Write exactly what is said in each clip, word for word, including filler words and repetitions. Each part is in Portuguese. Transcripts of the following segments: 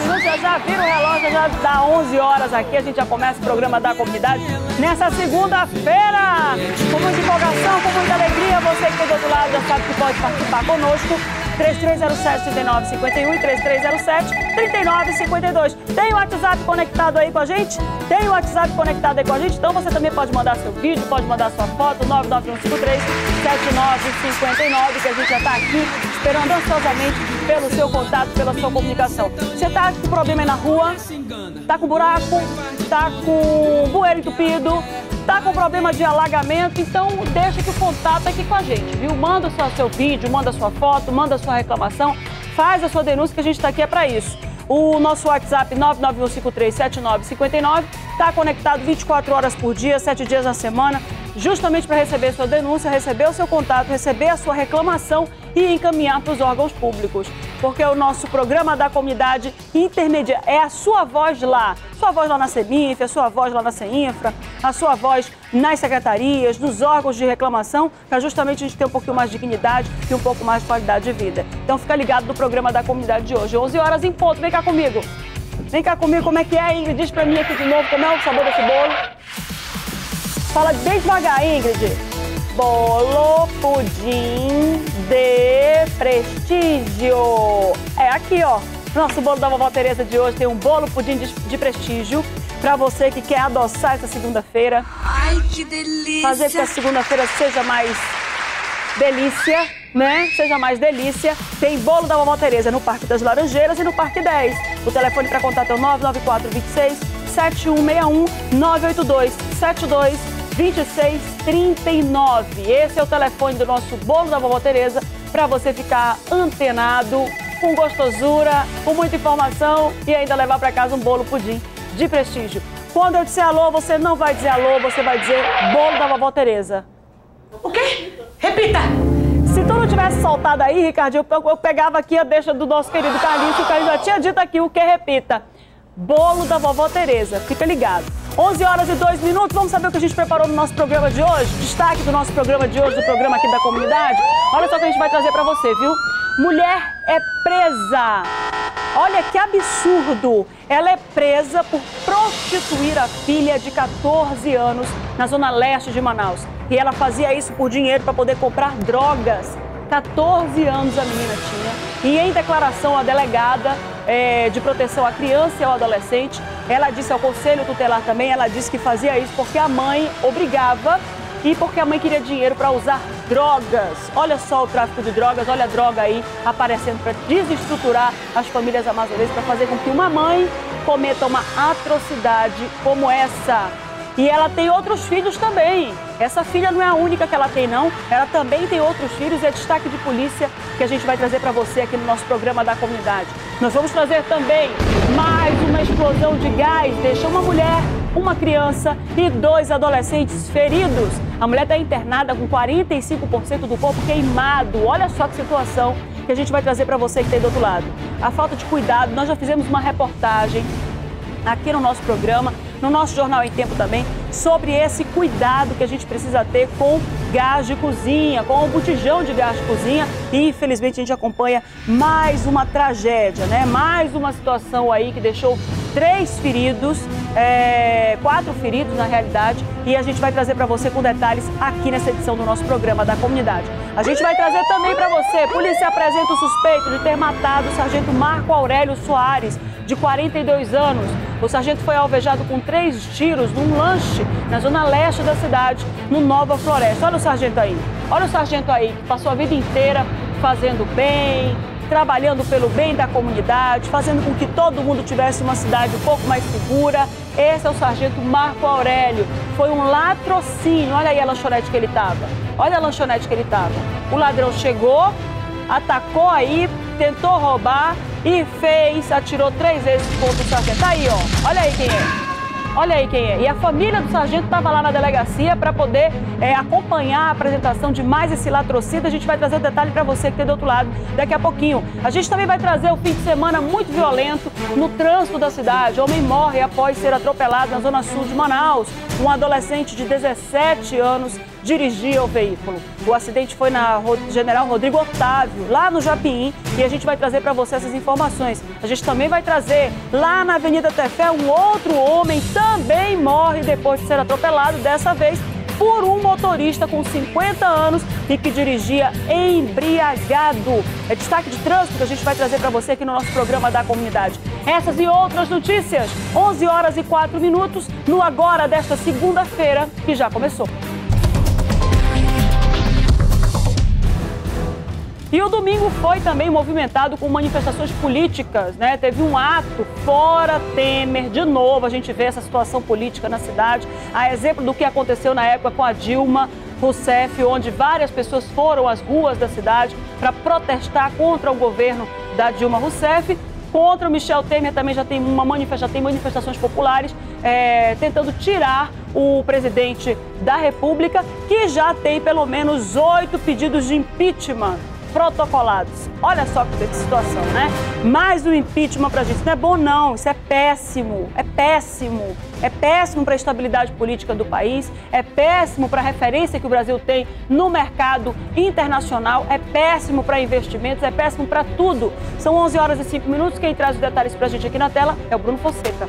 minutos, já já vira o relógio, já dá onze horas aqui, a gente já começa o programa da comunidade nessa segunda-feira. Com muita empolgação, com muita alegria, você que está do outro lado já sabe que pode participar conosco. três três zero sete, três nove cinco um e três três zero sete, três nove cinco dois. Tem o WhatsApp conectado aí com a gente? Tem o WhatsApp conectado aí com a gente? Então você também pode mandar seu vídeo, pode mandar sua foto, nove nove um cinco três, sete nove cinco nove, que a gente já está aqui esperando ansiosamente pelo seu contato, pela sua comunicação. Você está com problema aí na rua? Está com buraco? Está com bueiro entupido? Tá com problema de alagamento, então deixa que o contato é aqui com a gente, viu? Manda só seu vídeo, manda sua foto, manda sua reclamação, faz a sua denúncia que a gente tá aqui é para isso. O nosso WhatsApp nove nove um cinco três, sete nove cinco nove tá conectado vinte e quatro horas por dia, sete dias na semana, justamente para receber sua denúncia, receber o seu contato, receber a sua reclamação e encaminhar para os órgãos públicos. Porque o nosso programa da comunidade intermedia é a sua voz lá. Sua voz lá na CEMINF, a sua voz lá na CEINFRA, a sua voz nas secretarias, nos órgãos de reclamação, para justamente a gente ter um pouquinho mais de dignidade e um pouco mais de qualidade de vida. Então fica ligado no programa da comunidade de hoje. onze horas em ponto, vem cá comigo. Vem cá comigo, como é que é, Ingrid? Diz pra mim aqui de novo como é o sabor desse bolo. Fala bem devagar, Ingrid. Bolo pudim de prestígio. É aqui, ó. Nosso bolo da Vovó Tereza de hoje tem um bolo pudim de, de prestígio para você que quer adoçar essa segunda-feira. Ai, que delícia! Fazer que a segunda-feira seja mais delícia, né? Seja mais delícia. Tem bolo da Vovó Tereza no Parque das Laranjeiras e no Parque dez. O telefone para contato é o nove nove quatro dois seis, sete um seis um, nove oito dois, sete dois, dois seis três nove. Esse é o telefone do nosso bolo da Vovó Tereza para você ficar antenado, com gostosura, com muita informação e ainda levar para casa um bolo pudim de prestígio. Quando eu disser alô, você não vai dizer alô, você vai dizer bolo da Vovó Tereza. O quê? Repita! Se tu não tivesse soltado aí, Ricardinho, eu, eu pegava aqui a deixa do nosso querido Carlinhos, que o Carlinhos já tinha dito aqui o que repita. Bolo da Vovó Tereza, fica ligado. onze horas e dois minutos, vamos saber o que a gente preparou no nosso programa de hoje? Destaque do nosso programa de hoje, do programa aqui da comunidade. Olha só o que a gente vai trazer pra você, viu? Mulher é presa. Olha que absurdo. Ela é presa por prostituir a filha de quatorze anos na zona leste de Manaus. E ela fazia isso por dinheiro para poder comprar drogas. quatorze anos a menina tinha. E em declaração, a delegada é, de proteção à criança e ao adolescente, ela disse ao Conselho Tutelar também, ela disse que fazia isso porque a mãe obrigava e porque a mãe queria dinheiro para usar drogas. Olha só o tráfico de drogas, olha a droga aí aparecendo para desestruturar as famílias amazonenses, para fazer com que uma mãe cometa uma atrocidade como essa. E ela tem outros filhos também. Essa filha não é a única que ela tem, não. Ela também tem outros filhos e é destaque de polícia que a gente vai trazer para você aqui no nosso programa da comunidade. Nós vamos trazer também mais uma explosão de gás. Deixou uma mulher, uma criança e dois adolescentes feridos. A mulher está internada com quarenta e cinco por cento do corpo queimado. Olha só que situação que a gente vai trazer para você que está aí do outro lado. A falta de cuidado, nós já fizemos uma reportagem aqui no nosso programa, no nosso Jornal em Tempo também, sobre esse cuidado que a gente precisa ter com gás de cozinha, com o botijão de gás de cozinha. E infelizmente a gente acompanha mais uma tragédia, né? Mais uma situação aí que deixou três feridos, é, quatro feridos na realidade, e a gente vai trazer para você com detalhes aqui nessa edição do nosso programa da comunidade. A gente vai trazer também para você, polícia apresenta o suspeito de ter matado o sargento Marco Aurélio Soares, de quarenta e dois anos. O sargento foi alvejado com três tiros num lanche na zona leste da cidade, no Nova Floresta. Olha o sargento aí, olha o sargento aí, que passou a vida inteira fazendo bem, trabalhando pelo bem da comunidade, fazendo com que todo mundo tivesse uma cidade um pouco mais segura. Esse é o sargento Marco Aurélio. Foi um latrocínio. Olha aí a lanchonete que ele estava. Olha a lanchonete que ele estava. O ladrão chegou, atacou aí, tentou roubar e fez, atirou três vezes contra o sargento. Tá aí, ó. Olha aí quem é. Olha aí quem é. E a família do sargento estava lá na delegacia para poder é, acompanhar a apresentação de mais esse latrocínio. A gente vai trazer o detalhe para você que tem do outro lado daqui a pouquinho. A gente também vai trazer o fim de semana muito violento no trânsito da cidade. Homem morre após ser atropelado na zona sul de Manaus. Um adolescente de dezessete anos dirigia o veículo. O acidente foi na General Rodrigo Otávio, lá no Japim, e a gente vai trazer para você essas informações. A gente também vai trazer lá na Avenida Tefé um outro homem também morre depois de ser atropelado, dessa vez por um motorista com cinquenta anos e que dirigia embriagado. É destaque de trânsito que a gente vai trazer para você aqui no nosso programa da comunidade. Essas e outras notícias, onze horas e quatro minutos, no Agora desta segunda-feira, que já começou. E o domingo foi também movimentado com manifestações políticas, né? Teve um ato fora Temer, de novo a gente vê essa situação política na cidade, a exemplo do que aconteceu na época com a Dilma Rousseff, onde várias pessoas foram às ruas da cidade para protestar contra o governo da Dilma Rousseff. Contra o Michel Temer também já tem, uma manifesta, tem manifestações populares é, tentando tirar o presidente da República, que já tem pelo menos oito pedidos de impeachment protocolados. Olha só que situação, né? Mais um impeachment pra gente. Isso não é bom, não. Isso é péssimo. É péssimo. É péssimo para a estabilidade política do país. É péssimo para a referência que o Brasil tem no mercado internacional. É péssimo para investimentos. É péssimo para tudo. São onze horas e cinco minutos. Quem traz os detalhes pra gente aqui na tela é o Bruno Fonseca.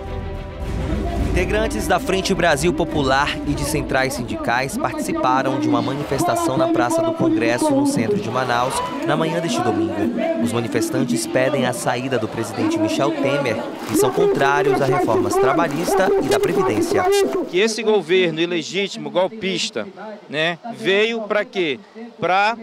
Integrantes da Frente Brasil Popular e de centrais sindicais participaram de uma manifestação na Praça do Congresso, no centro de Manaus, na manhã deste domingo. Os manifestantes pedem a saída do presidente Michel Temer e são contrários a reformas trabalhista e da Previdência. Que esse governo ilegítimo, golpista, né, veio para quê? Para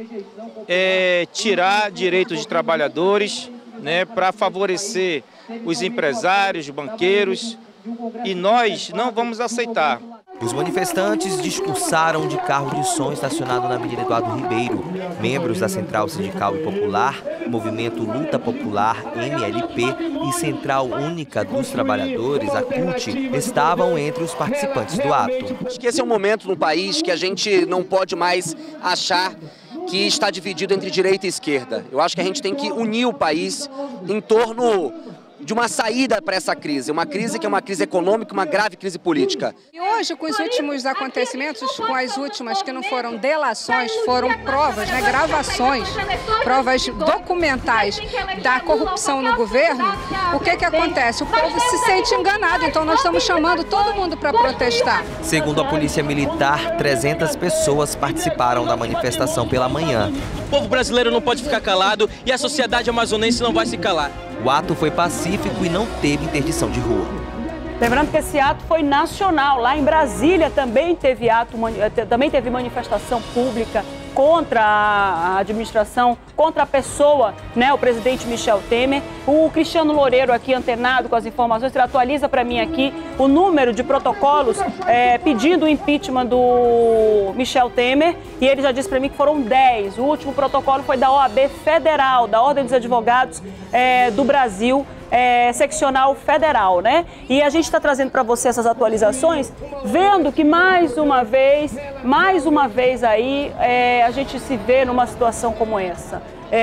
é, tirar direitos de trabalhadores, né, para favorecer os empresários, os banqueiros. E nós não vamos aceitar. Os manifestantes discursaram de carro de som estacionado na Avenida Eduardo Ribeiro. Membros da Central Sindical e Popular, Movimento Luta Popular, M L P e Central Única dos Trabalhadores, a C U T, estavam entre os participantes do ato. Acho que esse é um momento no país que a gente não pode mais achar que está dividido entre direita e esquerda. Eu acho que a gente tem que unir o país em torno de uma saída para essa crise, uma crise que é uma crise econômica, uma grave crise política. E hoje, com os últimos acontecimentos, com as últimas que não foram delações, foram provas, né, gravações, provas documentais da corrupção no governo, o que que acontece? O povo se sente enganado, então nós estamos chamando todo mundo para protestar. Segundo a Polícia Militar, trezentas pessoas participaram da manifestação pela manhã. O povo brasileiro não pode ficar calado e a sociedade amazonense não vai se calar. O ato foi pacífico e não teve interdição de rua. Lembrando que esse ato foi nacional. Lá em Brasília também teve ato, também teve manifestação pública contra a administração, contra a pessoa, né, o presidente Michel Temer. O Cristiano Loureiro, aqui antenado com as informações, ele atualiza para mim aqui o número de protocolos é, pedindo o impeachment do Michel Temer, e ele já disse para mim que foram dez. O último protocolo foi da O A B Federal, da Ordem dos Advogados é, do Brasil, É, seccional federal, né? E a gente está trazendo para você essas atualizações, vendo que mais uma vez, mais uma vez aí, é, a gente se vê numa situação como essa.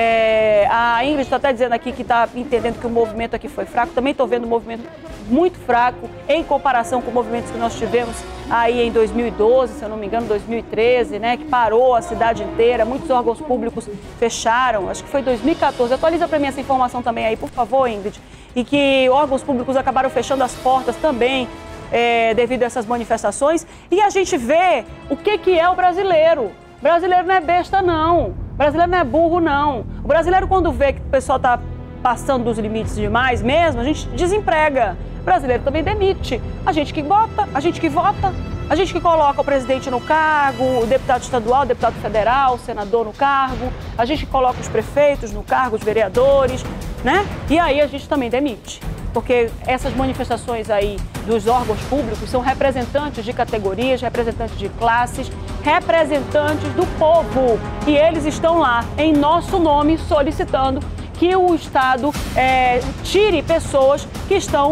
É, a Ingrid está até dizendo aqui que está entendendo que o movimento aqui foi fraco. Também estou vendo um movimento muito fraco em comparação com movimentos que nós tivemos aí em dois mil e doze, se eu não me engano, dois mil e treze, né? Que parou a cidade inteira, muitos órgãos públicos fecharam. Acho que foi dois mil e quatorze. Atualiza para mim essa informação também aí, por favor, Ingrid. E que órgãos públicos acabaram fechando as portas também é, devido a essas manifestações. E a gente vê o que, que é o brasileiro. O brasileiro não é besta, não. O brasileiro não é burro, não. O brasileiro, quando vê que o pessoal está passando dos limites demais mesmo, a gente desemprega. O brasileiro também demite. A gente que vota, a gente que vota, a gente que coloca o presidente no cargo, o deputado estadual, o deputado federal, o senador no cargo, a gente que coloca os prefeitos no cargo, os vereadores, né? E aí a gente também demite. Porque essas manifestações aí dos órgãos públicos são representantes de categorias, representantes de classes, representantes do povo. E eles estão lá, em nosso nome, solicitando que o Estado é, tire pessoas que estão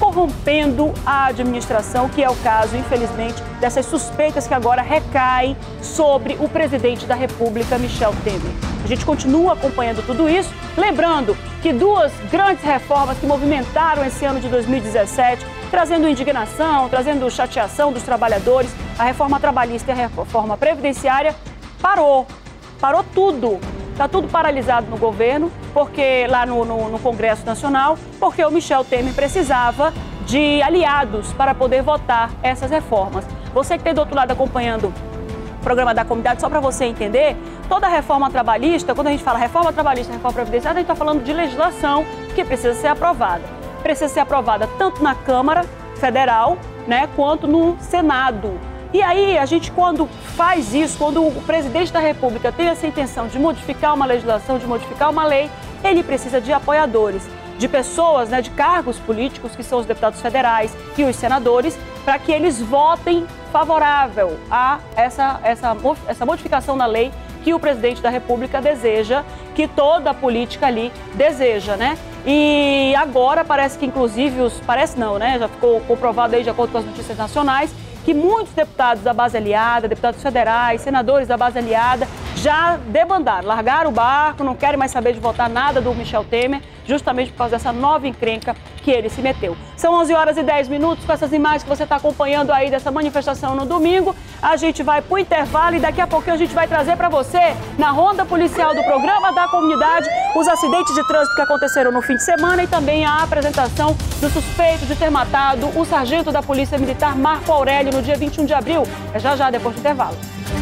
corrompendo a administração, que é o caso, infelizmente, dessas suspeitas que agora recaem sobre o presidente da República, Michel Temer. A gente continua acompanhando tudo isso, lembrando que duas grandes reformas que movimentaram esse ano de dois mil e dezessete, trazendo indignação, trazendo chateação dos trabalhadores, a reforma trabalhista e a reforma previdenciária, parou, parou tudo. Está tudo paralisado no governo, porque lá no, no, no Congresso Nacional, porque o Michel Temer precisava de aliados para poder votar essas reformas. Você que tem do outro lado acompanhando o programa da comunidade, só para você entender, toda reforma trabalhista, quando a gente fala reforma trabalhista, reforma previdenciária, a gente está falando de legislação que precisa ser aprovada. Precisa ser aprovada tanto na Câmara Federal, né, quanto no Senado. E aí, a gente, quando faz isso, quando o presidente da República tem essa intenção de modificar uma legislação, de modificar uma lei, ele precisa de apoiadores, de pessoas, né, de cargos políticos, que são os deputados federais e os senadores, para que eles votem favorável a essa, essa, essa modificação na lei que o presidente da República deseja, que toda a política ali deseja, né? E agora parece que, inclusive, os, parece não, né? Já ficou comprovado aí, de acordo com as notícias nacionais, que muitos deputados da base aliada, deputados federais, senadores da base aliada, já debandaram, largaram o barco, não querem mais saber de votar nada do Michel Temer, justamente por causa dessa nova encrenca que ele se meteu. São onze horas e dez minutos, com essas imagens que você está acompanhando aí dessa manifestação no domingo. A gente vai para o intervalo e daqui a pouquinho a gente vai trazer para você, na ronda policial do programa da comunidade, os acidentes de trânsito que aconteceram no fim de semana e também a apresentação do suspeito de ter matado o sargento da Polícia Militar, Marco Aurélio, no dia vinte e um de abril. É já já, depois do intervalo.